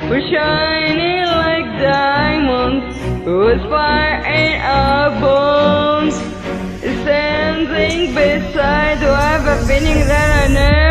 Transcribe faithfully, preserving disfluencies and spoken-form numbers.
We're shining like diamonds, with fire in our bones. Standing beside, do I have a feeling that I know?